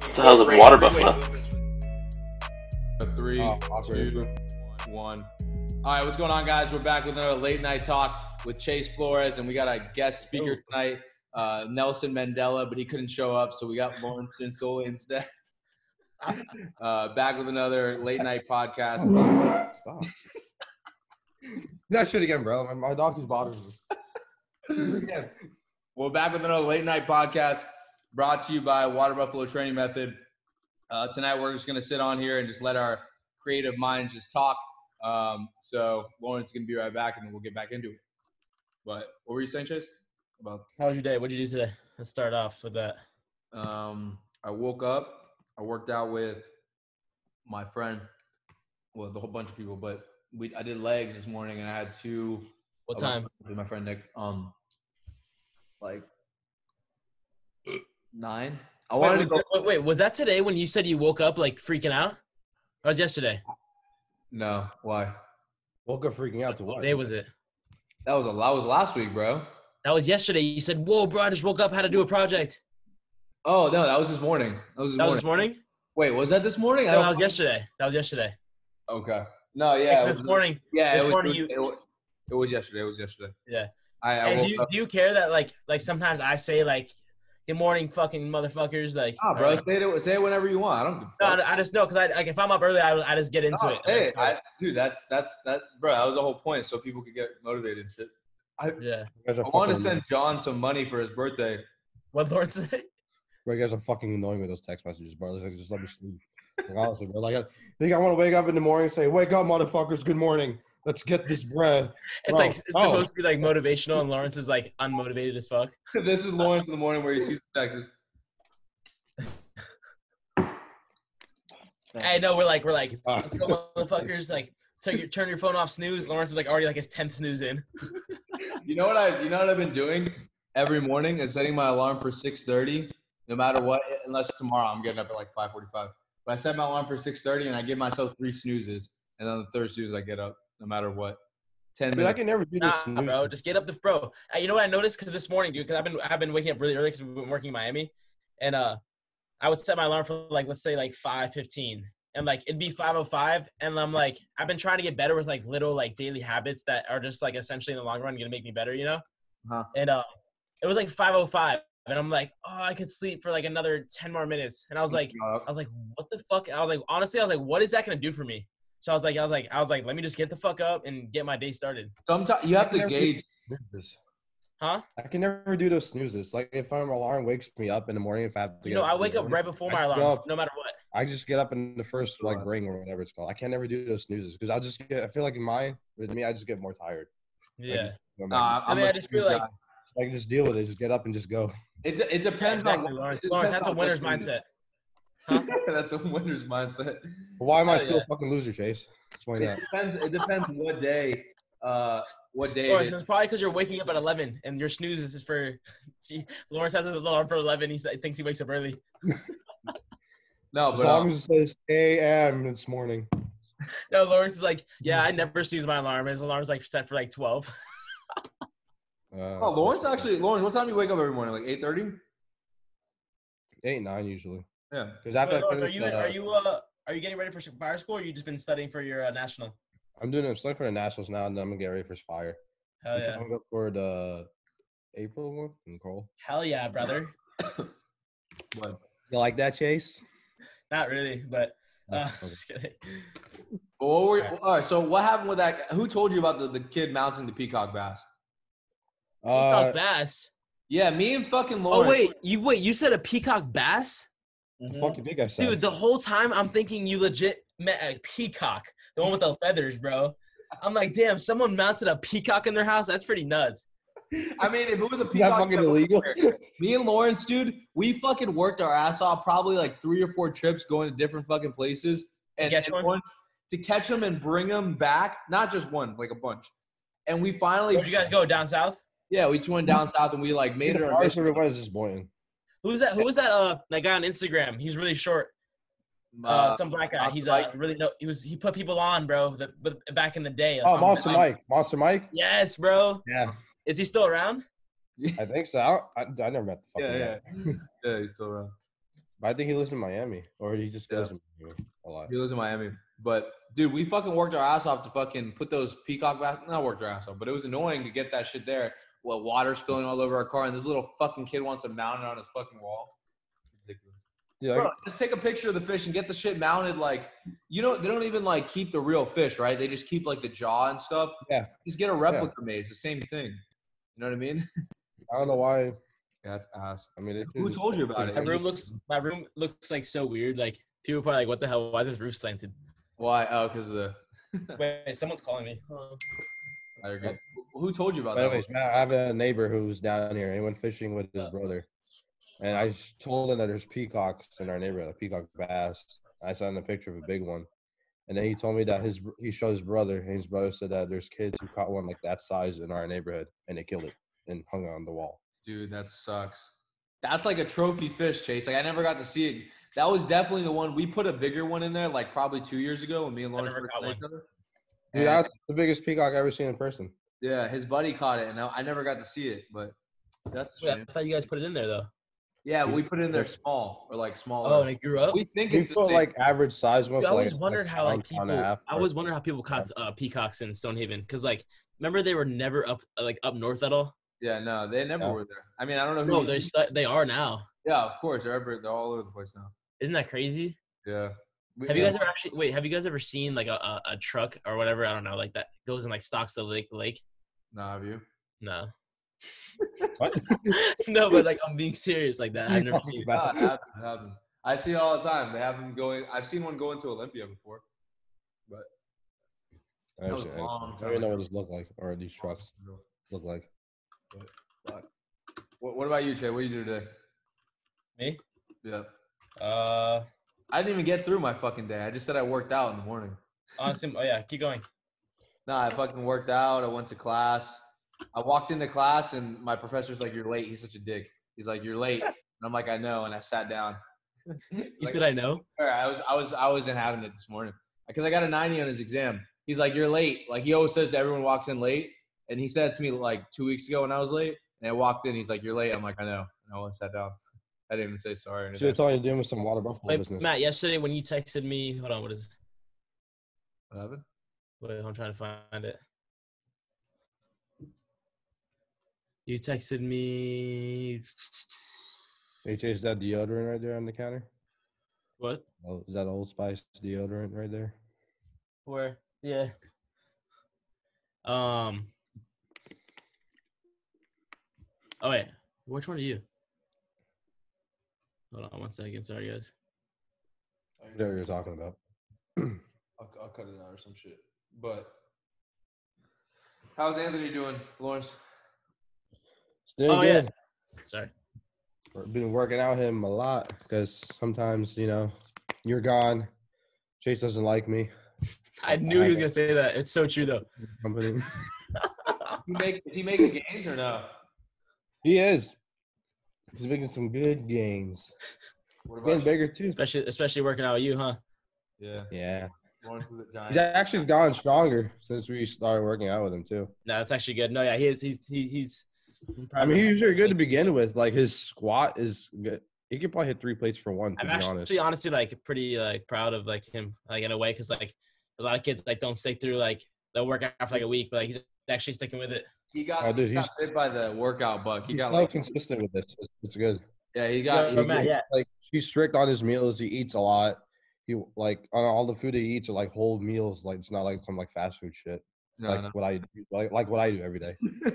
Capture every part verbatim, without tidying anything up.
What the hell's a water buffalo? Three, oh, two, one. All right, what's going on, guys? We're back with another late night talk with Chase Flores, and we got a guest speaker tonight, uh, Nelson Mandela, but he couldn't show up, so we got Lawerence Gensoli instead. uh, back with another late night podcast. Stop. That shit again, bro. My, my dog is bothering me. Again. We're back with another late night podcast brought to you by Waterbuffalotm Training Method. Uh, tonight, we're just going to sit on here and just let our creative minds just talk. Um, so Lawerence is going to be right back, and then we'll get back into it. But what were you saying, Chase? About How was your day? What did you do today? Let's start off with that. um, I woke up. I worked out with my friend, well, the whole bunch of people, but we I did legs this morning, and I had two. What time? With my friend Nick. Um, like nine. I Wait, wanted wait, to go. wait, wait, was that today when you said you woke up like freaking out? Or was it yesterday? No, why? Woke up freaking out to what? What day was it? That was a that was last week, bro. That was yesterday. You said, "Whoa, bro, I just woke up. Had to do a project." Oh no, that was this morning. That was this That morning. was this morning. Wait, was that this morning? I No, don't. that was yesterday. That was yesterday. Okay. No, yeah. Like it this was, morning. Yeah, this it was, morning it, you- was, it, was, it was yesterday. It was yesterday. Yeah. I, I Hey, woke do you up. do you care that like like sometimes I say like, "Good morning, fucking motherfuckers"? Like, Ah, or, bro, like- say it. Say it whenever you want. I don't. Give a no, fuck. I I just know because I like if I'm up early, I, I just get into No, it. say and I it. start- I, dude, that's that's that, bro. That was the whole point, so people could get motivated and shit. I, yeah. You guys are I want to fucking- send John some money for his birthday. What Lord said? Bro, you guys are fucking annoying with those text messages, bro. It's like, just let me sleep. Like, honestly, bro. Like, I think I want to wake up in the morning and say, "Wake up, motherfuckers! Good morning. Let's get this bread." It's Bro, like it's oh. supposed to be like motivational, and Lawrence is like unmotivated as fuck. This is Lawerence in the morning where he sees the texts. Hey, no, we're like we're like Ah. let's go, motherfuckers! Like, turn your turn your phone off, snooze. Lawrence is like already like his tenth snooze in. You know what I? You know what I've been doing every morning is setting my alarm for six thirty, no matter what. Unless tomorrow I'm getting up at like five forty-five. But I set my alarm for six thirty, and I give myself three snoozes, and then the third snooze I get up, no matter what. Ten Dude, I minutes. can never do this. Nah, bro, just get up the bro. Hey, you know what I noticed? Because this morning, dude, because I've been I've been waking up really early because we've been working in Miami, and uh, I would set my alarm for like let's say like five fifteen, and like it'd be five oh five, and I'm like I've been trying to get better with like little like daily habits that are just like essentially in the long run gonna make me better, you know. Uh-huh. And uh, it was like five oh five, and I'm like, oh, I could sleep for like another ten more minutes, and I was like, I was like, what the fuck? I was like, honestly, I was like, what is that gonna do for me? So I was like, I was like, I was like, let me just get the fuck up and get my day started. Sometimes you have I can to never gauge. do snoozes. Huh? I can never do those snoozes. Like if my alarm wakes me up in the morning, if I have to You get know, I in the wake up morning, right before my I alarm, go so up- no matter what. I just get up in the first like Right. ring or whatever it's called. I can never do those snoozes because I'll just get. I feel like in mine with me, I just get more tired. I Yeah. just go back Nah, to I mean, I'm I a just feel snooze like guy. I can just deal with it. Just get up and just go. it. de- It depends exactly, on. Lawrence. it Lawrence, depends that's a on winner's what you do. mindset. Huh? That's a winner's mindset. But why am I Hell still yeah. a fucking loser, Chase? Explain It that. depends. It depends what day. Uh, what day Lawrence, it is. it's probably because you're waking up at eleven and your snooze is for. Lawrence has his alarm for eleven. He thinks he wakes up early. No, As but long um, as it says A M this morning. No, Lawrence is like, yeah, I never snooze my alarm. His alarm's like set for like twelve. Uh, oh, Lawerence actually. Lawerence, what time do you wake up every morning? Like eight thirty. eight nine usually. Yeah. Because after Wait, I Lawrence, are finish, you uh, are you uh are you getting ready for fire school, or you just been studying for your uh, national? I'm doing. I'm studying for the nationals now, and then I'm gonna get ready for fire. Hell I'm yeah, trying to go for the April one in Cole. hell yeah, brother. What? You like that, Chase? Not really, but uh, Okay. just kidding. Well, what were, all right. So what happened with that? Who told you about the, the kid mounting the peacock bass? Uh, Peacock bass. Yeah, me and fucking Lawerence. Oh wait, you wait. You said a peacock bass, the fuck you think I said? dude. The whole time I'm thinking you legit met a peacock, the one with the feathers, bro. I'm like, damn, someone mounted a peacock in their house. That's pretty nuts. I mean, if it was a Is that peacock, fucking illegal? me and Lawerence, dude, we fucking worked our ass off. Probably like three or four trips going to different fucking places, and, catch and one? once to catch them and bring them back. Not just one, like a bunch. And we finally, Where'd you guys go? Down south? yeah, we just went down south and we like made it the our forest mission. river was disappointing. Who's that? Who was that? Uh, that guy on Instagram. He's really short. Uh, Uh, some black guy. He's Mike. uh really no. He was he put people on, bro. The, but back in the day. Oh, Um, Monster like- Mike. Monster Mike? Yes, bro. Yeah. Is he still around? I think so. I, I, I never met the Yeah, fucking yeah, guy. yeah. He's still around. But I think he lives in Miami, or he just goes Yeah. in Miami a lot. He lives in Miami. But dude, we fucking worked our ass off to fucking put those peacock baskets. Not worked our ass off, but it was annoying to get that shit there. Well, water spilling all over our car, and this little fucking kid wants to mount it on his fucking wall. It's ridiculous. Yeah, Bro, I- just take a picture of the fish and get the shit mounted. Like, you know, they don't even like keep the real fish, right? They just keep like the jaw and stuff. yeah. Just get a replica made. It's the same thing. You know what I mean? I don't know why. Yeah, that's ass. I mean, it Who shouldn't- told you about it it? My room looks my room looks like so weird. Like people are probably like, "What the hell? Why is this roof slanted?" Why? Oh, because of the. Wait, someone's calling me. Hold on. Oh, you're good. Who told you about But that? anyways, Matt, I have a neighbor who's down here. He went fishing with his brother, and I s- told him that there's peacocks in our neighborhood, peacock bass. I sent him a picture of a big one, and then he told me that his br- he showed his brother, and his brother said that there's kids who caught one like that size in our neighborhood, and they killed it and hung it on the wall. Dude, that sucks. That's like a trophy fish, Chase. Like I never got to see it. That was definitely the one. We put a bigger one in there, like probably two years ago when me and Lawrence never first caught met one. each other. Dude, And, that's the biggest peacock I've ever seen in person. yeah, his buddy caught it, and I, I never got to see it. But that's a Wait, shame. I thought you guys put it in there though. Yeah, we put it in there small or like smaller. Oh, and it grew up. we think We it's the put same. like average size Dude, ones. I like, always wondered how like pound, people. pound and a half, I or- always wondered how people caught uh, peacocks in Stonehaven because like remember they were never up like up north at all. Yeah, no, they never Yeah. were there. I mean, I don't know who. No, they're stu- they are now. yeah, of course, they're ever, they're all over the place now. Isn't that crazy? Yeah. We- Have you yeah. guys ever actually wait? Have you guys ever seen like a, a, a truck or whatever? I don't know, like that goes and like stocks the lake. Lake? No, have you? No, What? no, but like I'm being serious like that. I've never seen. No, it happens, it happens. I see it all the time. They have them going. I've seen one go into Olympia before. But I that was don't a long I time don't even know ago. what these look like, or these trucks look like. What, what about you, Che? What do you do today? Me? Yeah. Uh, I didn't even get through my fucking day. I just said I worked out in the morning. honestly, oh yeah, keep going. No, I fucking worked out. I went to class. I walked into class and my professor's like, "You're late." He's such a dick. He's like, "You're late." And I'm like, "I know." And I sat down. You Like, said I know. I was, I was, I wasn't having it this morning because I got a ninety on his exam. He's like, "You're late." Like he always says to everyone walks in late. And he said it to me like two weeks ago when I was late. And I walked in. He's like, "You're late." I'm like, "I know." And I went and sat down. I didn't even say sorry. Or Should anything. have told you doing some water buffalo Wait, business. Matt, yesterday when you texted me, hold on, what is? What happened? Wait, I'm trying to find it. You texted me. Hey, Chase, is that deodorant right there on the counter? What? Oh, is that Old Spice deodorant right there? Where? Yeah. Um. Oh wait, which one are you? Hold on one second. Sorry, guys. I know what you're talking about. I'll, I'll cut it out or some shit. But how's Anthony doing, Lawrence? It's doing Oh, yeah. good. Sorry. I've been working out him a lot because sometimes, you know, you're gone. Chase doesn't like me. I knew he was gonna say that. It's so true though. Company. He make, is he making gains or no? He is. He's making some good gains. What Getting about you? bigger too. Especially, especially working out with you, huh? Yeah. Yeah. Lawrence is a He's giant. actually gotten stronger since we started working out with him too. No, that's actually good. No, yeah, he is. He's he, he's. I'm proud I of mean, him. he was very good to begin with. Like his squat is good. He could probably hit three plates for one. To I'm be actually honest, honestly like pretty like proud of like him like in a way because like a lot of kids like don't stick through like they'll work out for like a week, but like he's actually sticking with it. He got, Oh, dude, he got he's- bit by the workout bug. He he's got so like, consistent with this. It's, it's good. yeah, he got. Yo, he- Matt, yeah. Like he's strict on his meals. He eats a lot. He like on all the food he eats are like whole meals. Like it's not like some like fast food shit. no, like no. what I do, like like what I do every day.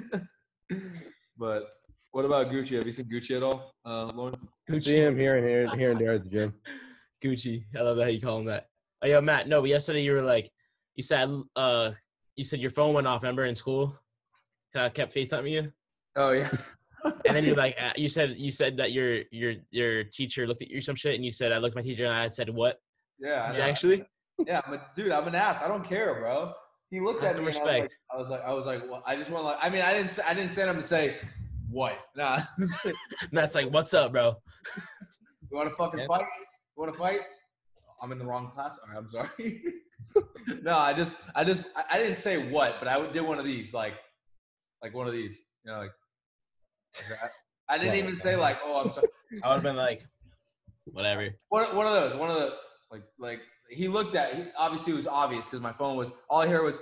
But what about Gucci? Have you seen Gucci at all, uh, Lawrence? See him here and here, here and there at the gym. Gucci. I love that how you call him that. Oh, yo, Matt. No, but yesterday you were like, you said, uh, you said your phone went off. Remember in school? 'Cause I kept FaceTiming you, Oh yeah. and then you're like, uh, you said, you said that your your your teacher looked at you or some shit, and you said, I looked at my teacher and I said, what? yeah. I You know. actually? Yeah, I'm a, dude, I'm an ass. I don't care, bro. He looked Have at me. some And I was like, respect. I was like, I was like, well, I just want to like. I mean, I didn't. Say, I didn't send him to say what. Nah. You Matt's like, what's up, bro? want to fucking Yeah. fight? You want to fight? I'm in the wrong class. All right, I'm sorry. No, I just, I just, I, I didn't say what, but I did one of these, like, like one of these. You know, like. I didn't Yeah. even say like, oh, I'm sorry. I would have been like, whatever. One, one of those. One of the like like he looked at. He, obviously, it was obvious because my phone was all I hear was.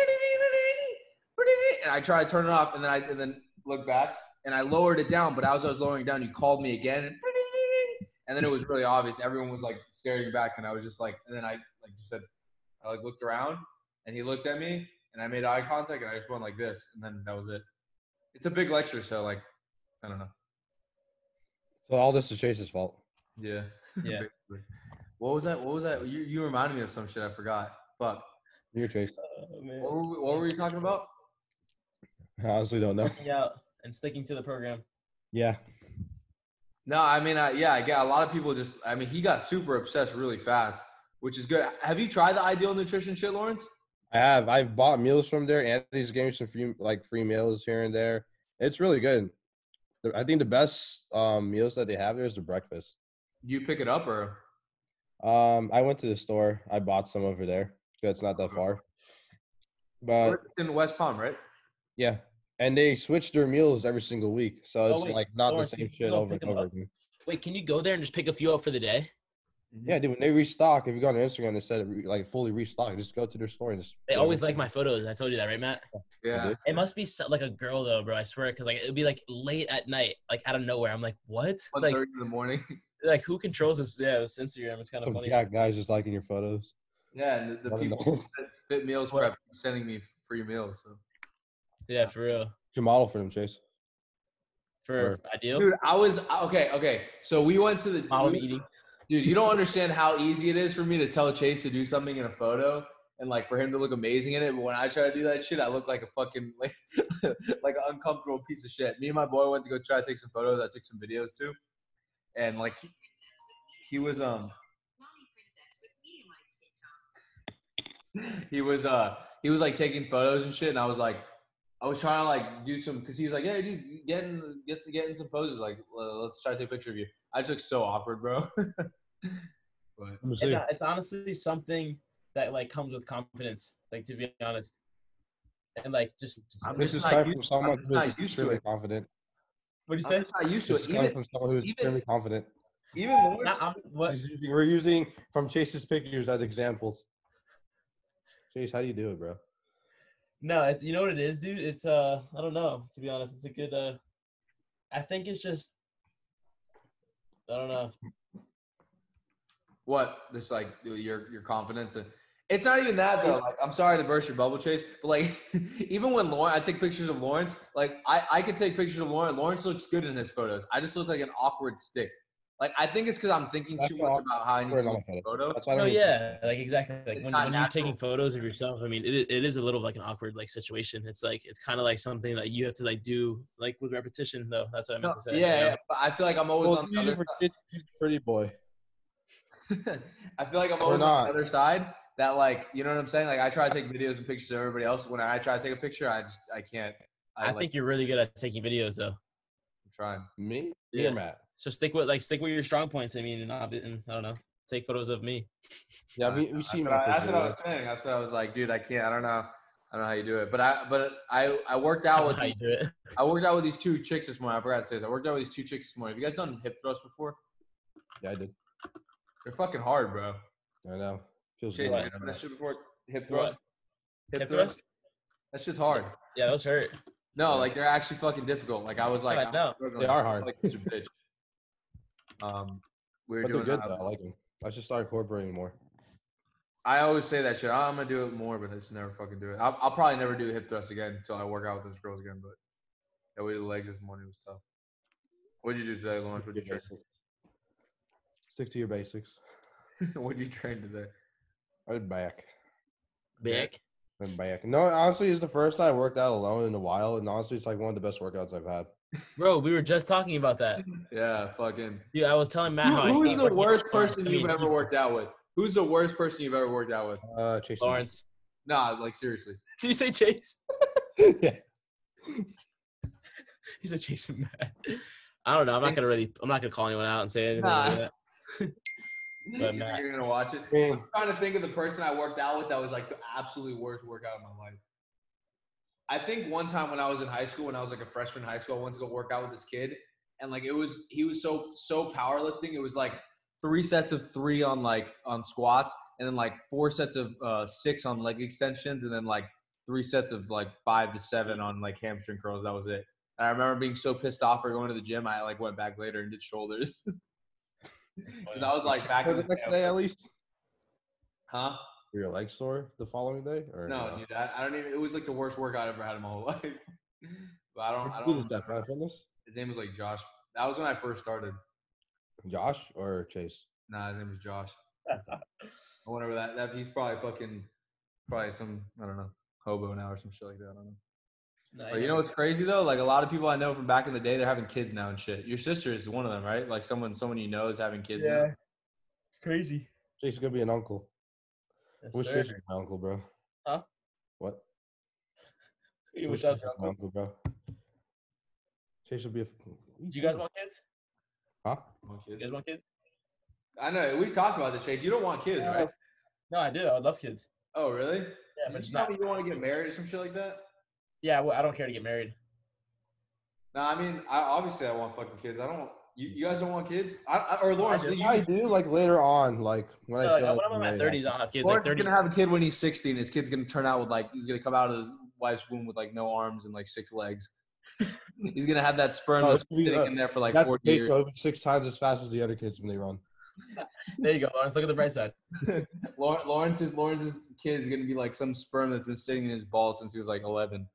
And I tried to turn it off, and then I and then looked back, and I lowered it down. But as I was lowering it down, you called me again, and, and then it was really obvious. Everyone was like staring back, and I was just like, and then I like you said, I like looked around, and he looked at me, and I made eye contact, and I just went like this, and then that was it. It's a big lecture, so like, I don't know. So all this is Chase's fault. Yeah. Yeah. What was that? What was that? You you reminded me of some shit. I forgot. Fuck. You're Chase. Oh, man. What were we, what were you talking about? I honestly don't know. Working out and sticking to the program. Yeah. No, I mean, I, yeah, I get a lot of people just. I mean, he got super obsessed really fast, which is good. Have you tried the Ideal Nutrition shit, Lawerence? I have. I've bought meals from there. Anthony's gave me some free, like free meals here and there. It's really good. I think the best um, meals that they have there is the breakfast. You pick it up or? Um, I went to the store. I bought some over there. So it's not that far. But It's in West Palm, right? yeah, and they switch their meals every single week, so it's Oh, wait. like not Lawrence, the you same can shit go over pick and 'em over up? again. Wait, can you go there and just pick a few up for the day? Yeah, dude, when they restock, if you go on their Instagram, they said it re- like fully restock. Just go to their store and just. They always like my photos. I told you that, right, Matt? Yeah. It must be so, like a girl though, bro. I swear, because like it would be like late at night, like out of nowhere. I'm like, what? one Like, thirty in the morning. like who controls this? Yeah, this Instagram. It's kind of Some funny. jack guys just liking your photos. Yeah, and the, the I don't people know. that Fit Meals What? Prep sending me free meals. So. Yeah, for real. Your model for them, Chase. For ideal. Dude, I was okay. Okay, so we went to the. Model we- eating. Dude, you don't understand how easy it is for me to tell Chase to do something in a photo and like for him to look amazing in it. But when I try to do that shit, I look like a fucking like like an uncomfortable piece of shit. Me and my boy went to go try to take some photos. I took some videos too, and like he, he was um he was uh he was like taking photos and shit, and I was like. I was trying to like do some because he was like, "Yeah, dude, get in, get get in some poses. Like, uh, let's try to take a picture of you." I just look so awkward, bro. But Let me It's, see. uh, it's honestly something that like comes with confidence. Like to be honest, and like just. I'm This just is not coming used- from someone I'm just who not is used to extremely it. confident. What do you I'm say? just not used to This it. is coming Even from someone who is even- extremely confident. even more. Nah, I'm, what? He's using- We're using from Chase's pictures as examples. Chase, how do you do it, bro? No, it's you know what it is, dude. It's uh, I don't know. To be honest, it's a good. uh I think it's just. I don't know. What this like your your confidence and it's not even that though. Like I'm sorry to burst your bubble, Chase, but like even when Lawrence, I take pictures of Lawrence. Like I I could take pictures of Lawrence. Lawrence looks good in his photos. I just look like an awkward stick. Like I think it's because I'm thinking That's too not much about how I need awkward to on look in my the photo. That's why I No, don't even- yeah, like exactly. Like It's when, not when you're natural. taking photos of yourself, I mean, it it is a little like an awkward like situation. It's like it's kind of like something that you have to like do like with repetition, though. That's what I meant No, to say. yeah, you know? yeah, but I feel like I'm always Well, on you the use it other for kids, he's a pretty boy. side. I feel like I'm Or always on not. the other side. That like you know what I'm saying? Like I try to take videos and pictures of everybody else. When I try to take a picture, I just I can't. I, I like, think you're really good at taking videos, though. I'm trying. Me? Yeah. Or Matt? So stick with like stick with your strong points. I mean, and, ob- and I don't know, take photos of me. Yeah, I we, know. we That's see what Matt I- take That's what I videos. was saying. That's what I was like, dude. I can't. I don't know. I don't know how you do it. But I but I I worked I out don't know with how you these, do it. I worked out with these two chicks this morning. I forgot to say this. I worked out with these two chicks this morning. Have you guys done hip thrusts before? Yeah, I did. They're fucking hard, bro. I know. Feels Chase, good. have you done that shit before? Hip What? thrust. Hip thrust? That shit's hard. Yeah, those hurt. No, Yeah. like they're actually fucking difficult. Like I was like, I I was know. struggling. They are hard. Like such a bitch. Um, we were But they're doing. good, uh, though. I like them. I should start incorporating more. I always say that shit. I'm gonna do it more, but I just never fucking do it. I'll, I'll probably never do hip thrust again until I work out with those girls again. But that way the legs this morning was tough. What'd you do today, Lawrence? What'd you train? Stick to your basics. What'd you train today? I'm back. Big. I'm back. No, honestly, it's the first time I worked out alone in a while, and honestly, it's like one of the best workouts I've had. Bro, we were just talking about that. Yeah, fucking. Dude, I was telling Matt Who, how I who is hate the working worst out. person I mean, you've ever he- worked out with? Who's the worst person you've ever worked out with? Uh, Chase. Lawrence. Nah, like seriously. Did you say Chase? Yeah. He said Jason Matt. I don't know. I'm not gonna really. I'm not gonna call anyone out and say anything Nah. like that. You But think Matt- you're gonna watch it? Man. I'm trying to think of the person I worked out with that was like the absolute worst workout of my life. I think one time when I was in high school, when I was like a freshman in high school, I went to go work out with this kid, and like it was he was so so powerlifting. It was like three sets of three on like on squats, and then like four sets of uh, six on leg extensions, and then like three sets of like five to seven on like hamstring curls. That was it. And I remember being so pissed off for going to the gym. I like went back later and did shoulders because I was like back For in the the next day at least. Huh? Were your legs sore the following day? Or No, dude, I, I don't even. It was like the worst workout I ever had in my whole life. But I don't. I Who don't. is that? Planet Fitness? His name was like Josh. That was when I first started. Josh or Chase? Nah, his name was Josh. Or whatever that. That he's probably fucking probably some I don't know hobo now or some shit like that. I don't know. No, But you know what's crazy though? Like a lot of people I know from back in the day, they're having kids now and shit. Your sister is one of them, right? Like someone, someone you know is having kids. Yeah, Now. it's crazy. Chase is gonna be an uncle. Yes, Wish sir. Chase was my uncle, bro. Huh? What? You Wish wish I Chase was was my uncle, bro. Chase will be a. Do you guys want kids? Huh? Want You kids? guys want kids? I know we talked about this, Chase. You don't want kids, right? No, I do. I would love kids. Oh, really? Yeah, Did but you it's tell not. me you don't want to get married or some shit like that? Yeah, well, I don't care to get married. No, I mean, I obviously I want fucking kids. I don't. You, you guys don't want kids? I, I, or Lawrence? I do. You, I do like later on, like when So, I like, feel when I'm in like my thirties, I'll have kids. Lawrence Like is thirty. gonna have a kid when he's sixty, and his kid's gonna turn out with like he's gonna come out of his wife's womb with like no arms and like six legs. He's gonna have that sperm Oh, that's it's gonna be, sitting uh, in there for like that's forty the case, years. bro. Six times as fast as the other kids when they run. There you go, Lawrence. Look at the bright side. Law- Lawrence's Lawrence's kid is gonna be like some sperm that's been sitting in his balls since he was like eleven.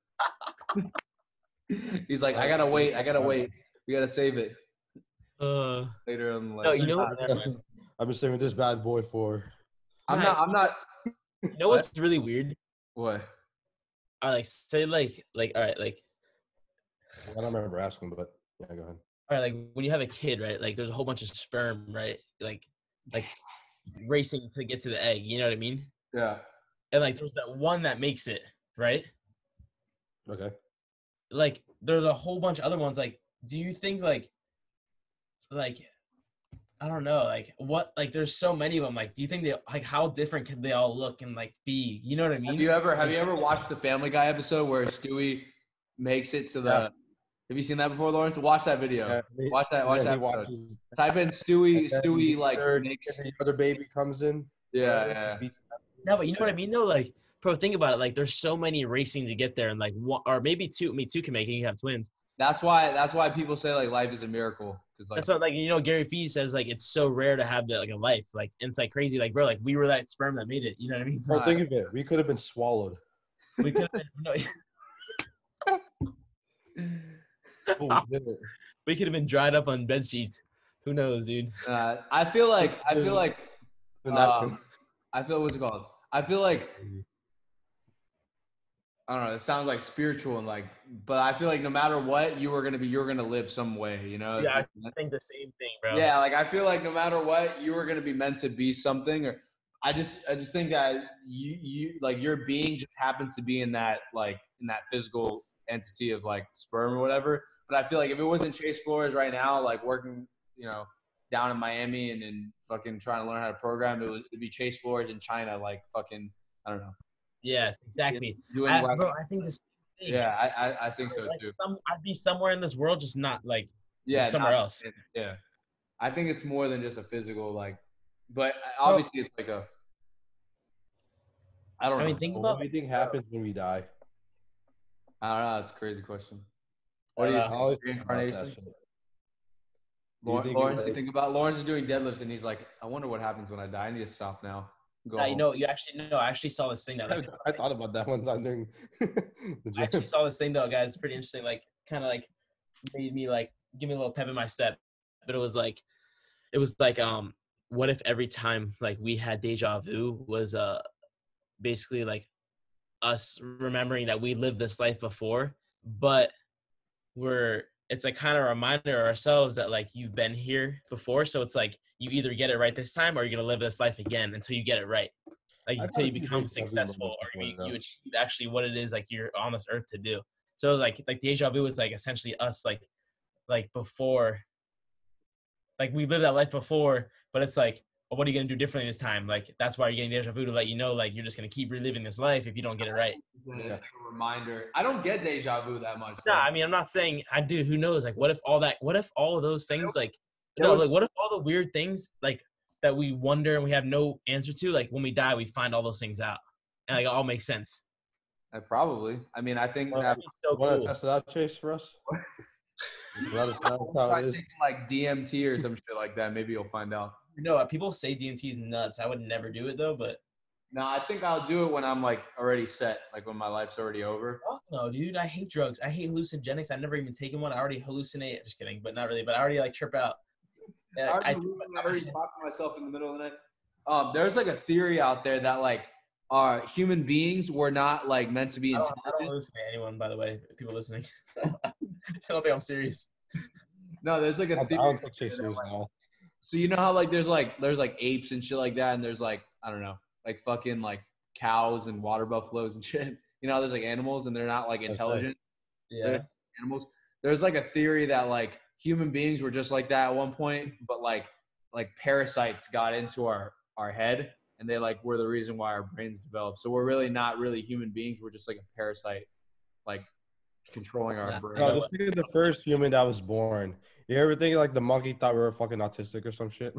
He's like, I gotta wait, I gotta wait. We gotta save it Uh, later in life. no, you know what? Never mind. I've been saving this bad boy for. I'm Nah, not. I'm not. You know what's really weird? What? I like say like like all right like I don't remember asking, but yeah, go ahead. all right like when you have a kid, right? Like there's a whole bunch of sperm, right? Like like racing to get to the egg. You know what I mean? Yeah. And like there's that one that makes it, right? Okay. Like there's a whole bunch of other ones. Like, do you think like like I don't know, like what like there's so many of them. Like, do you think they like how different can they all look and like be? You know what I mean? Have you ever Have you ever watched the Family Guy episode where Stewie makes it to the? Yeah. Have you seen that before, Lawrence? Watch that video. Yeah, he- watch that. Watch yeah, that he episode. watches- Type in Stewie. and then Stewie the like third- makes. the other baby comes in. Yeah, he yeah. beats them. No, but you know what I mean though. Like, bro, think about it. Like, there's so many racing to get there, and like one or maybe two. I mean, two can make it. You have twins. That's why. That's why people say like life is a miracle because like That's what like you know Gary Fee says like it's so rare to have that like a life. Like, and it's like crazy. Like, bro, like we were that sperm that made it. You know what I mean? Well, think of it. We could have been swallowed. We could have been. No, But we didn't. we could have been dried up on bed sheets. Who knows, dude? uh, I feel like I feel like And that- um, I feel what's it called? I feel like I don't know. It sounds like spiritual and like, but I feel like no matter what, you were gonna be, you're gonna live some way, you know? Yeah, I think the same thing, bro. Yeah, like I feel like no matter what, you were gonna be meant to be something. Or I just, I just think that you, you, like your being just happens to be in that, like in that physical entity of like sperm or whatever. But I feel like if it wasn't Chase Flores right now, like working, you know, down in Miami and, and fucking trying to learn how to program, it would it'd be Chase Flores in China, like fucking, I don't know. Yes, exactly. Doing I, wax- bro, I think the same thing. yeah, I, I, I think so Like too. some, I'd be somewhere in this world, just not like Yeah, somewhere not- else. Yeah, I think it's more than just a physical, like, but obviously it's like a. I don't I know. mean, think What about do you think happens when we die? I don't know. That's a crazy question. I What do you don't think? I always think about that Reincarnation? shit. Do you Lawrence, think Lawrence it- you think about Lawrence is doing deadlifts and he's like, I wonder what happens when I die. I need to stop now. Go Yeah, you home. know, you actually know. I actually saw this thing that like, I thought about that one time during the I gym. actually saw this thing though, guys. It's pretty interesting. Like, kind of like made me like give me a little pep in my step. But it was like, it was like, um, what if every time like we had deja vu was uh basically like us remembering that we lived this life before, but we're it's like kind of a reminder of ourselves that like you've been here before. So it's like you either get it right this time or you're gonna live this life again until you get it right. Like I until thought you you become did something successful or before, you, though. you achieve actually what it is like you're on this earth to do. So like like deja vu is like essentially us like like before like we lived that life before, but it's like, well, what are you gonna do differently this time? Like that's why you're getting deja vu to let you know like you're just gonna keep reliving this life if you don't get it right. It's a, it's a reminder. I don't get deja vu that much. No, though. I mean I'm not saying I do. Who knows? Like what if all that? What if all of those things like There no, was- like what if all the weird things like that we wonder and we have no answer to, like when we die, we find all those things out, and like it all makes sense. Uh, probably. I mean, I think Well, that. that'd be so Want to cool. test it out, Chase, for us? Let us know how Try it is. taking, like D M T or some shit like that. Maybe you'll find out. No, people say D M T is nuts. I would never do it though, but No, I think I'll do it when I'm like already set, like when my life's already over. fuck no, dude. I hate drugs. I hate hallucinogenics. I've never even taken one. I already hallucinate. Just kidding, but not really. But I already like trip out. I I, already, I, hallucinate, I already talk to myself in the middle of the night. Um, there's like a theory out there that like our human beings were not like meant to be I don't, I don't intelligent. hallucinate anyone, by the way. People listening, I don't think I'm serious. No, there's like a I theory. don't take Chase that, serious like, at all. So you know how like there's like there's like apes and shit like that, and there's like I don't know, like fucking like cows and water buffaloes and shit. You know, there's like animals and they're not like intelligent. Yeah. They're animals. There's like a theory that like human beings were just like that at one point, but like like parasites got into our our head and they like were the reason why our brains developed. So we're really not really human beings. We're just like a parasite, like controlling our Nah, brain. No, just think of the first human that was born. You ever think like the monkey thought we were fucking autistic or some shit?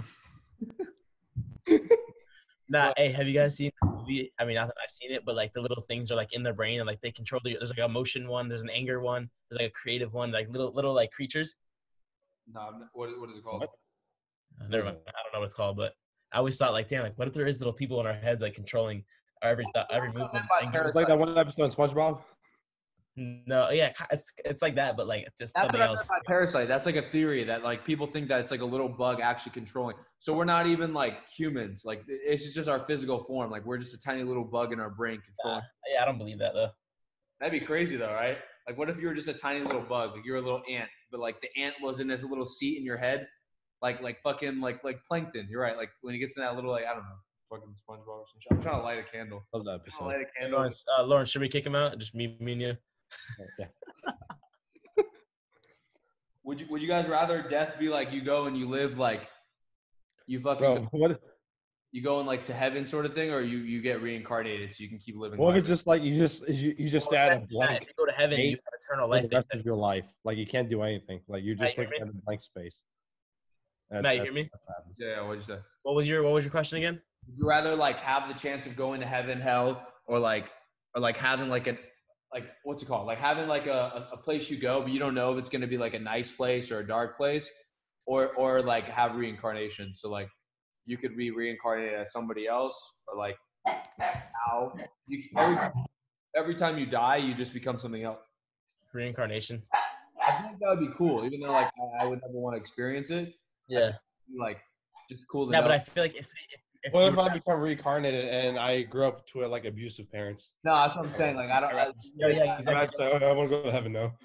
Nah, hey, have you guys seen the movie? I mean, not that I've seen it, but like the little things are like in their brain and like they control the. There's like a emotion one. There's an anger one. There's like a creative one. Like little little like creatures. No, I'm not- what what is it called? What? Uh, never mind. I don't know what it's called, but I always thought like, damn, like what if there is little people in our heads like controlling our every thought, every What's that movement. by and- It's like that one episode in SpongeBob. No, yeah, ki- it's it's like that, but like it's just That's something what I meant else. by parasite. That's like a theory that like people think that it's like a little bug actually controlling. So we're not even like humans. Like it's just our physical form. Like we're just a tiny little bug in our brain controlling. Yeah, I don't believe that though. That'd be crazy though, right? Like what if you were just a tiny little bug? Like you're a little ant, but like the ant was in this little seat in your head, like like fucking like like plankton. You're right. Like when he gets in that little like I don't know, fucking SpongeBob or some shit. I'm trying to light a candle. Love that I'm trying to episode. light a Hey, candle. Lawrence, uh, Lawrence, should we kick him out? Just me, me and you. Yeah. Would you would you guys rather death be like you go and you live like you fucking Bro, go, what? you go in like to heaven sort of thing, or you you get reincarnated so you can keep living? What if life? it's just like you just you, you just stay at a If blank you go to heaven, state you have eternal for life. the rest of your life? Like you can't do anything. Like you're just Matt, you like hear at a blank space. That- Matt, you that's- hear me? that's what happens. Yeah, what'd you say? What was your What was your question again? Would you rather like have the chance of going to heaven, hell, or like or like having like a like what's it called? Like having like a, a place you go, but you don't know if it's gonna be like a nice place or a dark place, or or like have reincarnation. So like you could be reincarnated as somebody else, or like how you every, every time you die, you just become something else. Reincarnation. I think that would be cool, even though like I, I would never want to experience it. Yeah. Like just cool to Yeah, know. but I feel like if if, if What you if were- I become reincarnated and I grew up to like abusive parents? no, that's what I'm saying. Like I don't. I, Yeah, yeah, I'm exactly. actually, I want to go to heaven now.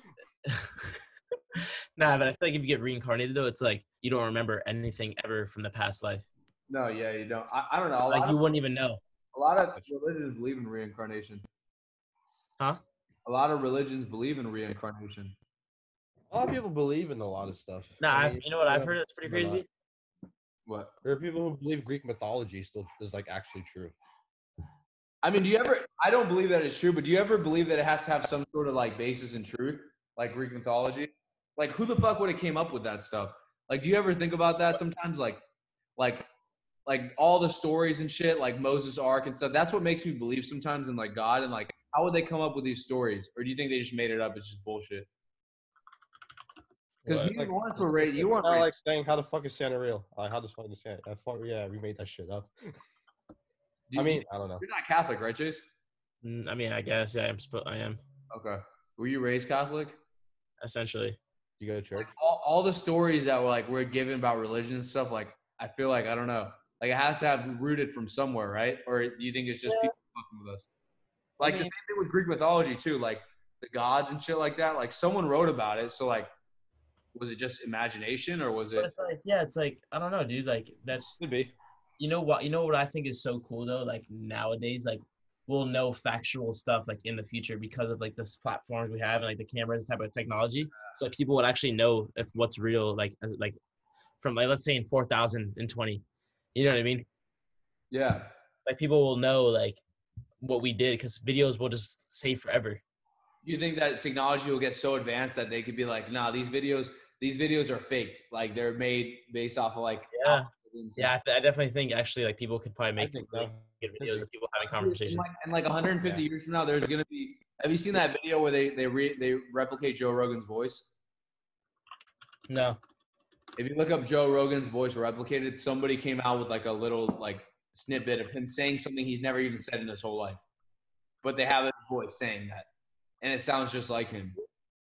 Nah, but I feel like if you get reincarnated though, it's like you don't remember anything ever from the past life. no, yeah, you don't. I, I don't know. A Like lot you of wouldn't even know. A lot of religions believe in reincarnation. Huh? A lot of religions believe in reincarnation. A lot of people believe in a lot of stuff. Nah, I I've, mean, you know what I've yeah, heard that's pretty they're not. crazy? What? There are people who believe Greek mythology still is like actually true. I mean, do you ever? I don't believe that it's true, but do you ever believe that it has to have some sort of like basis in truth, like Greek mythology? Like, who the fuck would have came up with that stuff? Like, do you ever think about that sometimes? Like, like, like all the stories and shit, like Moses' Ark and stuff. That's what makes me believe sometimes in like God and like how would they come up with these stories, or do you think they just made it up? It's just bullshit. Because What? you Like, Lawrence were raised. You weren't I raised. like saying, "How the fuck is Santa real?" Like, how the fuck is Santa? I fuck, yeah, we made that shit up. You- I mean, I don't know. you're not Catholic, right, Chase? Mm, I mean, I guess yeah, I'm. Sp- I am Okay. Were you raised Catholic? essentially. You go to church? Like all, all the stories that were like we're given about religion and stuff, like I feel like I don't know, like it has to have rooted from somewhere, right? Or do you think it's just people fucking with us? Like the mean- same thing with Greek mythology too, like the gods and shit like that. Like someone wrote about it, so like, was it just imagination or was But it? it's like, yeah, it's like I don't know, dude. Like that's Could be. you know what you know what I think is so cool though. Like nowadays, like we'll know factual stuff like in the future because of like this platforms we have and like the cameras type of technology. So like, people would actually know if what's real, like uh, like from like let's say in four thousand twenty. You know what I mean? Yeah. Like people will know like what we did because videos will just save forever. You think that technology will get so advanced that they could be like, nah, these videos, these videos are faked. Like they're made based off of like Yeah. Yeah, I, th- I definitely think actually like people could probably make think really so. good Could videos be. of people having And conversations. like, and like one hundred fifty Yeah. years from now, there's gonna be. Have you seen that video where they they re, they replicate Joe Rogan's voice? No. If you look up Joe Rogan's voice replicated, somebody came out with like a little like snippet of him saying something he's never even said in his whole life, but they have his voice saying that, and it sounds just like him.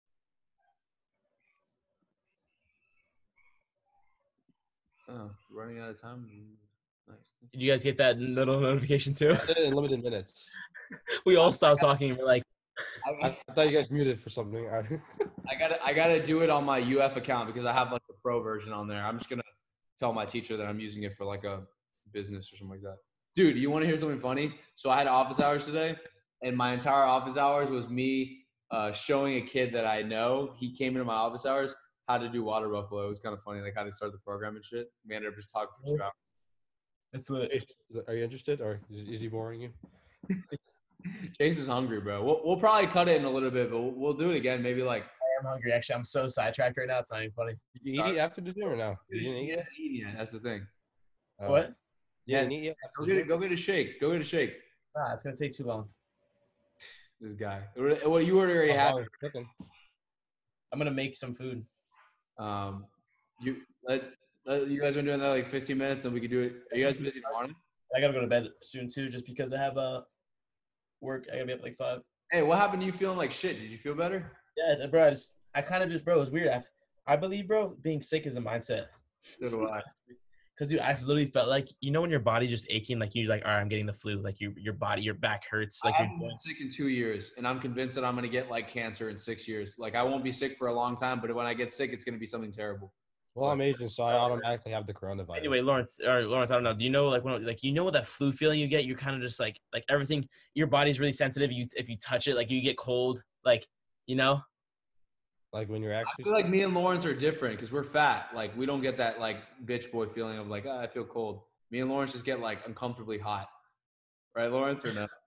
Oh, running out of time. Nice. Did you guys get that little notification too? I did it in limited minutes. We all stopped talking. And we're like, I, I thought you guys muted for something. I, I gotta I gotta do it on my U F account because I have like the pro version on there. I'm just gonna tell my teacher that I'm using it for like a business or something like that. Dude, you want to hear something funny? So I had office hours today, and my entire office hours was me uh, showing a kid that I know. He came into my office hours how to do water buffalo. It was kind of funny, like how to start the program and shit. We ended up just talking for two hours. that's lit. are you interested, or is, is he boring you? Chase is hungry, bro. We'll we'll probably cut it in a little bit, but we'll, we'll do it again. Maybe like I am hungry. Actually, I'm so sidetracked right now. It's not even funny. Did you eat after the gym or no? You he didn't eat yet? hasn't eaten yet. That's the thing. Oh. What? You Yes. didn't eat yet? Go get it. Go get a shake. Go get a shake. Ah, it's gonna take too long. This guy. Well, you already How had. long is it cooking? I'm gonna make some food. Um, you let, let you guys been doing that like fifteen minutes, and we could do it. Are you guys busy tomorrow? I gotta go to bed soon too, just because I have uh work. I gotta be up like five. Hey, what happened to you feeling like shit? Did you feel better? Yeah, bro. I just, I kind of just, bro. It was weird. I, I believe, bro, being sick is a mindset. So do I. Cause dude, I literally felt like, you know, when your body just aching, like you like, all right, I'm getting the flu. Like your your body, your back hurts. Like I you're haven't been sick in two years, and I'm convinced that I'm gonna get like cancer in six years. Like I won't be sick for a long time, but when I get sick, it's gonna be something terrible. Well, I'm Asian, so I automatically have the coronavirus. Anyway, Lawrence, or Lawrence, I don't know. Do you know like when like you know what that flu feeling you get? You're kind of just like like everything. Your body's really sensitive. You if you touch it, like you get cold. Like you know. Like when you're I actually. feel like me and Lawrence are different because we're fat. Like we don't get that like bitch boy feeling of like ah, I feel cold. Me and Lawrence just get like uncomfortably hot, right, Lawrence, or no?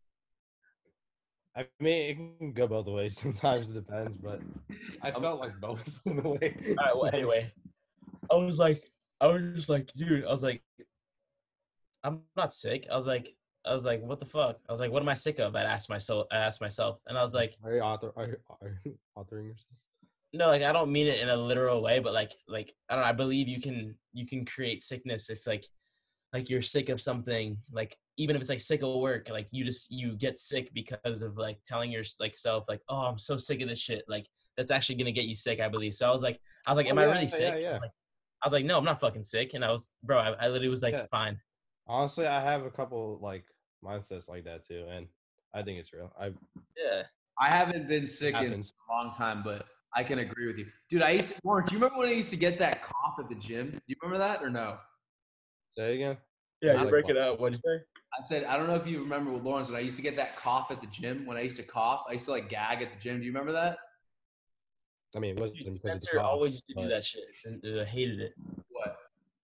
I mean, it can go both ways. Sometimes it depends, but I felt like both in a way. All right. Well, anyway, I was like, I was just like, dude, I was like, I'm not sick. I was like, I was like, what the fuck? I was like, what am I sick of? I asked myself. I asked myself, and I was like, Are you author? Are you, are you authoring yourself? no, like I don't mean it in a literal way, but like, like I don't know. I believe you can, you can create sickness if like, like you're sick of something. Like even if it's like sick of work, like you just you get sick because of like telling your like self like, oh, I'm so sick of this shit. Like that's actually gonna get you sick, I believe. So I was like, I was like, am Oh, I yeah, really yeah, sick? yeah, yeah. I was like, I was like, no, I'm not fucking sick. And I was, bro, I, I literally was like, Yeah. fine. Honestly, I have a couple like mindsets like that too, and I think it's real. I Yeah. I haven't been sick in happens. a long time, but I can agree with you, dude. I used to, Lawrence, you remember when I used to get that cough at the gym? Do you remember that or no? Say it again. Yeah, It's you like break what? it out. What'd you say? I said I don't know if you remember with Lawrence, but I used to get that cough at the gym. When I used to cough, I used to like gag at the gym. Do you remember that? I mean, it wasn't Dude, because of the Spencer cough, always used to do but- that shit. And uh, hated it. What?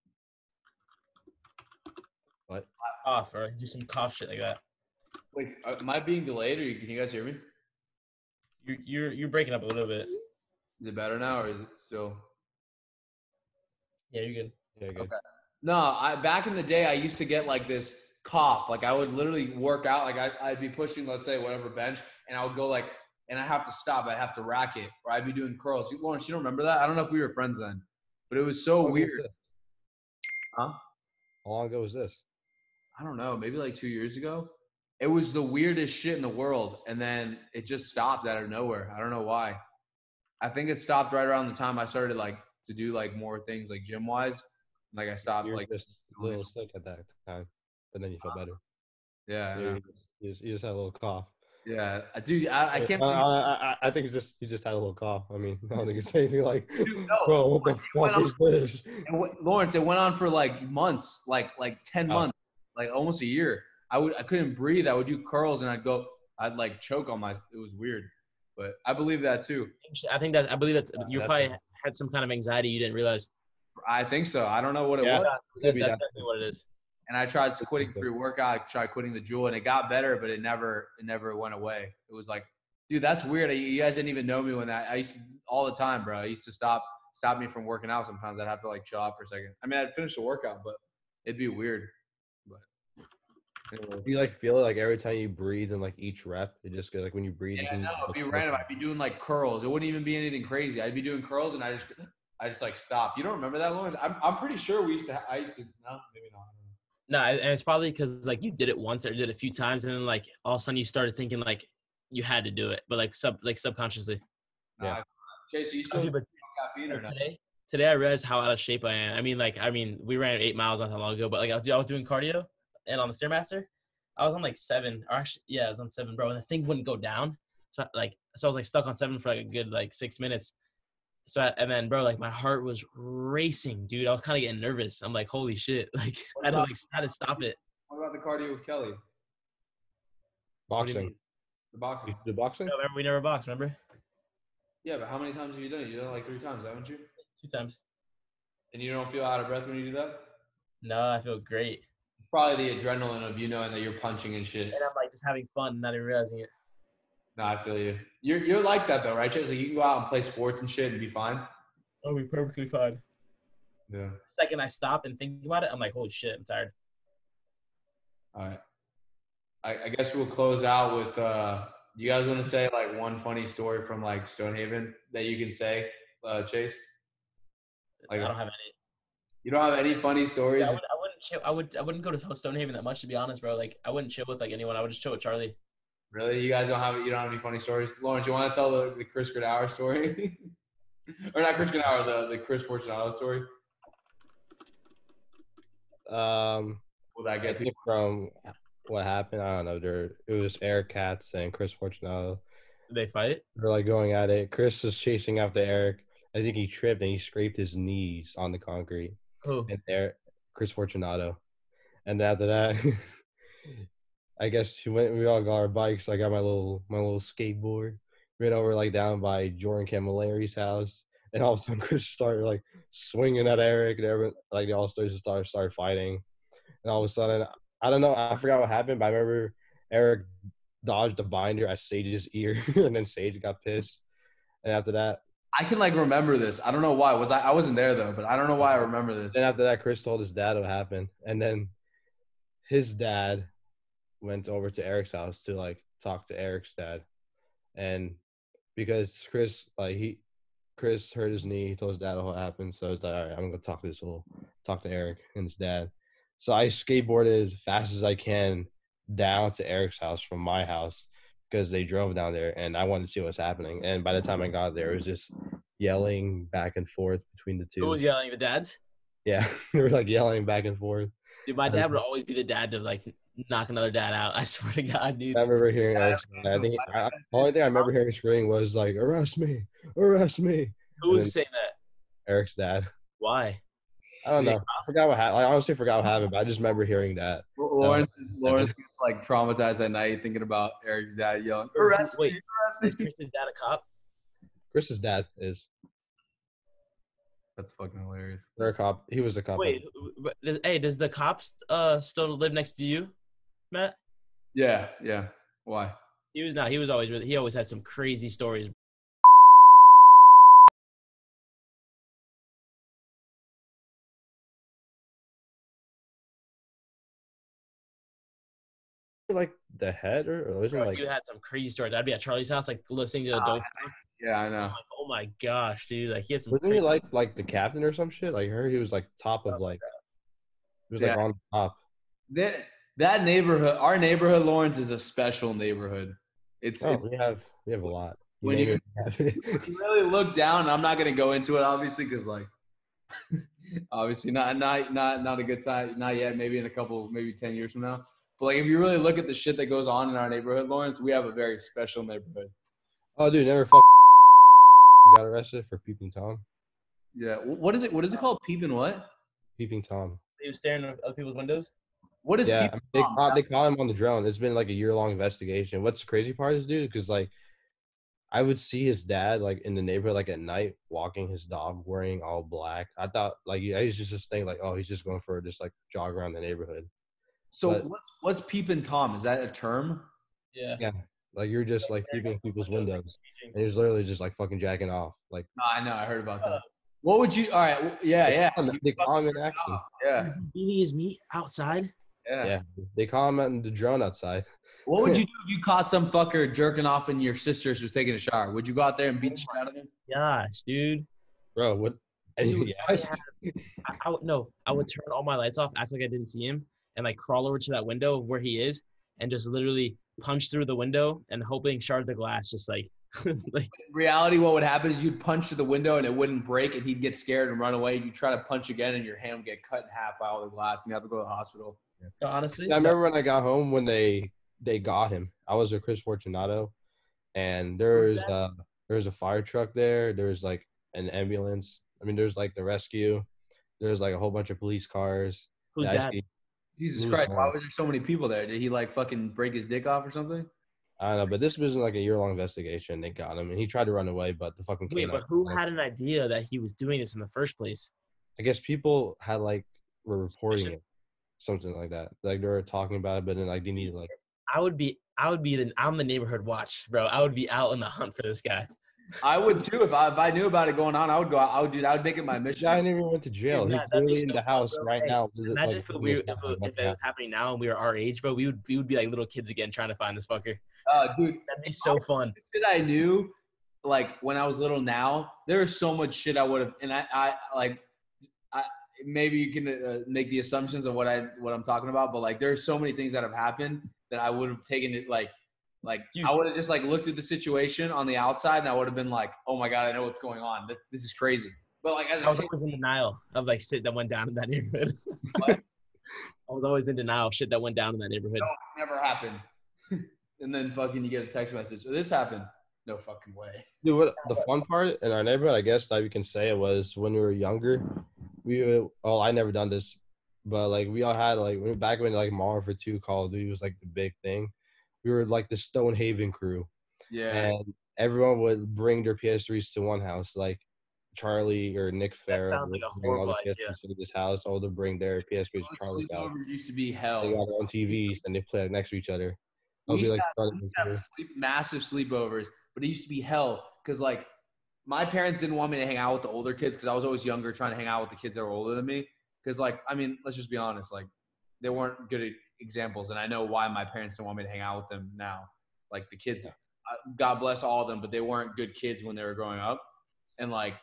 What? Cough or do some cough shit like that. Wait, uh, am I being delayed, or can you guys hear me? You're you're you're breaking up a little bit. Is it better now, or is it still? Yeah, you're good. Yeah, good. Okay. No, I back in the day I used to get like this cough. Like I would literally work out, like I, I'd be pushing, let's say, whatever bench, and I would go like, and I have to stop. I'd have to rack it, or I'd be doing curls. You, Lawrence, you don't remember that? I don't know if we were friends then, but it was so How long weird. was this? Huh? How long ago was this? I don't know, maybe like two years ago. It was the weirdest shit in the world, and then it just stopped out of nowhere. I don't know why. I think it stopped right around the time I started like to do like more things like gym wise. Like I stopped You were like just a little sick at that time, but then you felt better. yeah, I You, know. you, just, you just had a little cough. yeah. I- Dude, I, I can't. I, believe- I, I, I think it's just you just had a little cough. I mean, I don't think it's anything like, Dude, no. bro, what the went fuck is this? And what, Lawrence, it went on for like months, like like ten Oh. months, like almost a year. I would I couldn't breathe. I would do curls and I'd go, I'd like choke on my. It was weird, but I believe that too. I think that I believe that's you that's probably a- had some kind of anxiety you didn't realize. I think so. I don't know what it Yeah. was. That, Could be that's that. definitely what it is. And I tried quitting pre-workout. I tried quitting the Juul, and it got better, but it never it never went away. It was like, dude, that's weird. You guys didn't even know me when that. I used to, all the time, bro. I used to stop. stop me from working out sometimes. I'd have to like chill out for a second. I mean, I'd finish the workout, but it'd be weird. But Do you like feel it like every time you breathe and like each rep, it just goes like when you breathe? yeah, you can no, it'd be random. I'd be doing like curls. It wouldn't even be anything crazy. I'd be doing curls and I just, I just like stop. You don't remember that, Lawrence? I'm, I'm pretty sure we used to. I used to. No, maybe not. No, and it's probably because like you did it once or did it a few times, and then like all of a sudden you started thinking like you had to do it, but like sub like subconsciously. Yeah. Uh, Chase, are you still Okay, but caffeine or not? Today, today I realized how out of shape I am. I mean, like, I mean, we ran eight miles not that long ago, but like I was, I was doing cardio and on the Stairmaster, I was on like seven, or actually, yeah, I was on seven, bro. And the thing wouldn't go down, so like, so I was like stuck on seven for like a good like six minutes. So I, and then, bro, like my heart was racing, dude. I was kind of getting nervous. I'm like, holy shit, like I had to like I had to stop it. What about the cardio with Kelly? boxing. The boxing. You do boxing? No, remember we never boxed, remember? Yeah, but how many times have you done it? You done it like three times, haven't you? Two times. And you don't feel out of breath when you do that? No, I feel great. It's probably the adrenaline of you knowing that you're punching and shit. And I'm like just having fun, not even realizing it. No, I feel you. You're you're like that though, right, Chase? Like you can go out and play sports and shit and be fine. I'll be perfectly fine. Yeah. The second I stop and think about it, I'm like, holy shit, I'm tired. All right. I, I guess we'll close out with uh do you guys want to say like one funny story from like Stonehaven that you can say, uh, Chase? Like I don't have any. You don't have any funny stories? Yeah, I, would, I wouldn't chill. I would. I wouldn't go to Stonehaven that much, to be honest, bro. Like, I wouldn't chill with like anyone. I would just chill with Charlie. Really? You guys don't have you don't have any funny stories? Lawrence, you want to tell the, the Chris Gradauer story? Or not Chris Gradauer, the, the Chris Fortunato story? Um, Will that get people from what happened? I don't know. There, it was Eric Katz and Chris Fortunato. Did they fight? They're like going at it. Chris was chasing after Eric. I think he tripped and he scraped his knees on the concrete. Who? And Eric, Chris Fortunato. And after that, I guess we went. We all got our bikes. I got my little my little skateboard. Ran over like down by Jordan Camilleri's house, and all of a sudden Chris started like swinging at Eric, and everyone, like they all started to start start fighting. And all of a sudden, I don't know. I forgot what happened, but I remember Eric dodged a binder at Sage's ear, and then Sage got pissed. And after that, I can like remember this. I don't know why. Was I? I wasn't there though, but I don't know why I remember this. Then after that, Chris told his dad what happened, and then his dad went over to Eric's house to like talk to Eric's dad, and because Chris like he Chris hurt his knee, he told his dad what happened, so he's like, all right, I'm gonna talk to this whole talk to Eric and his dad. So I skateboarded fast as I can down to Eric's house from my house because they drove down there, and I wanted to see what's happening. And by the time I got there, it was just yelling back and forth between the two. Who was yelling? The dads? Yeah, they were like yelling back and forth. Dude, my dad would always be the dad to like knock another dad out. I swear to God, dude. I remember hearing Eric's dad. I think I, the only thing I remember hearing screaming was like, "Arrest me! Arrest me!" Who was saying that? Eric's dad. Why? I don't know. I forgot what happened. I honestly forgot what happened, but I just remember hearing that. Lawrence, um, Lawrence gets like traumatized at night thinking about Eric's dad yelling, "Arrest Wait, me! Arrest me!" Is Chris's dad a cop? Chris's dad is. That's fucking hilarious. They're a cop. He was a cop. Wait, does, hey, does the cops uh still live next to you, Matt? Yeah, yeah. Why? He was not. He was always really. He always had some crazy stories. Like the head, or, or wasn't Bro, like you had some crazy stories. I'd be at Charlie's house, like listening to adults. Uh, yeah, I know. Like, oh my gosh, dude! Like he had some. wasn't crazy- he like like the captain or some shit? Like I heard he was like top of like. He was like Yeah. on top. That that neighborhood, our neighborhood, Lawrence, is a special neighborhood. It's Oh, it's we have we have a lot. when Name you, it. when you really look down. I'm not gonna go into it, obviously, because like, obviously not not not not a good time, not yet. Maybe in a couple, maybe ten years from now. But like, if you really look at the shit that goes on in our neighborhood, Lawrence, we have a very special neighborhood. Oh, dude, never fuck got arrested for peeping Tom. Yeah. What is it? What is it called? Peeping what? Peeping Tom. He was staring at other people's windows. What is Yeah, I peeping mean, they, Tom? caught, they caught him on the drone. It's been like a year long investigation. What's the crazy part is, dude, because like I would see his dad like in the neighborhood like at night walking his dog wearing all black. I thought like I used to just think like, oh, he's just going for just like jog around the neighborhood. So But- what's what's peeping Tom? Is that a term? Yeah. Yeah, like you're just like peeping people's windows, and he's literally just like fucking jacking off. Like No, I know. I heard about that. What would you? All right, yeah, They yeah. call him- They call him in action. Yeah, Beating his meat outside. yeah. Yeah, they call him in the drone outside. What would you do if you caught some fucker jerking off and your sister's was taking a shower? Would you go out there and beat the shit out of him? Gosh, dude. Bro, what? Dude, Yes. I, I would no. I would turn all my lights off, act like I didn't see him, and like crawl over to that window where he is, and just literally punch through the window and hoping shard the glass, just like, like. In reality, what would happen is you'd punch through the window and it wouldn't break, and he'd get scared and run away. You try to punch again, and your hand would get cut in half by all the glass, and you have to go to the hospital. Honestly, I remember when I got home when they they got him. I was with Chris Fortunato, and there's uh there's a fire truck there. There's like an ambulance. I mean, there's like the rescue. There's like a whole bunch of police cars. Who's Yeah, I that? see- Jesus Who's Christ, that? why was there so many people there? Did he like fucking break his dick off or something? I don't know, but this was like a year long investigation. They got him, and he tried to run away, but the fucking Wait, canine- but who had an idea that he was doing this in the first place? I guess people had like were reporting it, something like that. Like they were talking about it, but then like they needed like. I would be, I would be the, I'm the neighborhood watch, bro. I would be out on the hunt for this guy. I would too if I if I knew about it going on. I would go. I would do. I would make it my mission. Guy never went to jail. Dude, He's that- that'd be literally in so the fun, house bro. right Hey, now. Imagine like, if, we, if, like, it, if it was happening now and we were our age, bro. We would, we would be like little kids again trying to find this fucker. Uh, dude, That'd be so fun. shit I knew, like when I was little. Now there is so much shit I would have, and I, I like, I maybe you can uh, make the assumptions of what I what I'm talking about, but like there's so many things that have happened that I would have taken it like, like Dude. I would have just like looked at the situation on the outside, and I would have been like, oh my god, I know what's going on. This, this is crazy. But like as I a was kid, always in denial of like shit that went down in that neighborhood. What? I was always in denial of shit that went down in that neighborhood. no, it never happened. And then fucking you get a text message. Oh, this happened. No fucking way. Dude, what the fun part in our neighborhood, I guess that we can say it was when we were younger. We were, well, I never done this, but like we all had like when- back when like Modern Warfare two Call of Duty was like the big thing. We were like the Stonehaven crew, Yeah. and everyone would bring their P S threes to one house. Like Charlie or Nick Farrell sounds like would a bring all horrible the P S threes to this house. All to bring their P S threes to Charlie's house. Sleepovers used to be They hell. got their own T Vs and they play like, next to each other. We It'll be used, like to have, starting we used to have to- sleep, massive sleepovers, but it used to be hell because like my parents didn't want me to hang out with the older kids because I was always younger trying to hang out with the kids that were older than me. Because like, I mean, let's just be honest, like they weren't good examples, and I know why my parents didn't want me to hang out with them now. Like the kids, uh, God bless all of them, but they weren't good kids when they were growing up. And like,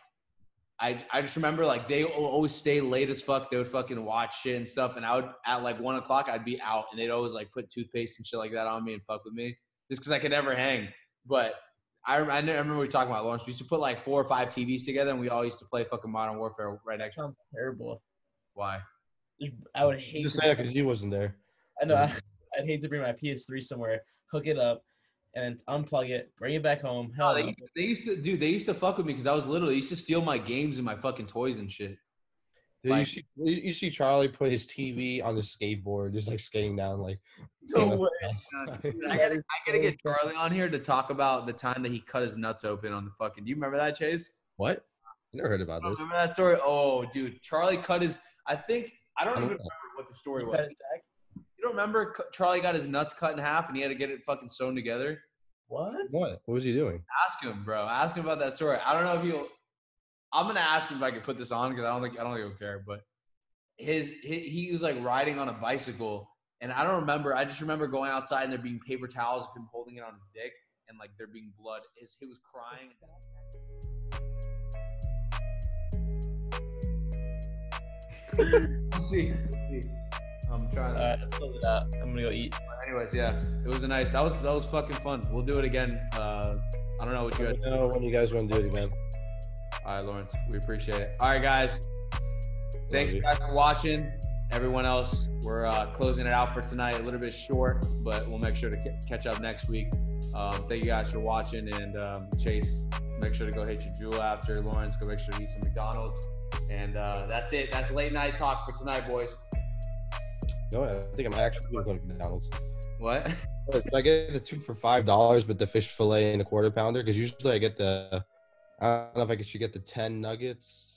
I I just remember like they would always stay late as fuck. They would fucking watch shit and stuff, and I would at like one o'clock I'd be out, and they'd always like put toothpaste and shit like that on me and fuck with me just because I could never hang. But I I remember we were talking about Lawerence. We used to put like four or five T Vs together, and we all used to play fucking Modern Warfare right That next. sounds terrible. Why? I would hate. Just to say that because he wasn't there. I know. I, I'd hate to bring my P S three somewhere, hook it up, and unplug it, bring it back home. Hell, No, they, no. used to, they used to, dude. They used to fuck with me because I was little. They used to steal my games and my fucking toys and shit. Dude, Like- you, see, you you see Charlie put his T V on his skateboard, just like skating down, like. No way. Dude, I gotta, I gotta get Charlie on here to talk about the time that he cut his nuts open on the fucking. Do you remember that, Chase? What? I never heard about Oh, this. remember that story? Oh, dude, Charlie cut his. I think I don't I even don't know. remember what the story You was. guys back? You don't remember C- Charlie got his nuts cut in half and he had to get it fucking sewn together? What? What? What was he doing? Ask him, bro. Ask him about that story. I don't know if he'll. I'm gonna ask him if I can put this on because I don't think I don't think he'll care. But his he, he was like riding on a bicycle, and I don't remember. I just remember going outside and there being paper towels of him holding it on his dick, and like there being blood. His he was crying. We'll see. We'll see. I'm trying All to. right, let's close it out. I'm gonna go eat. Anyways, yeah, it was a nice. That was that was fucking fun. We'll do it again. Uh, I don't know what you guys. Let me know when you guys want to do it again. All right, Lawerence, we appreciate it. All right, guys. Thanks, you. guys, for watching. Everyone else, we're uh, closing it out for tonight. A little bit short, but we'll make sure to ca- catch up next week. Um, thank you guys for watching. And um, Chase, make sure to go hit your jewel after. Lawerence, go make sure to eat some McDonald's. And uh, that's it. That's late night talk for tonight, boys. No, I think I'm actually going to go to McDonald's. What? Did I get the two for five dollars, but the fish fillet and the quarter pounder? Because usually I get the, I don't know if I should get the ten nuggets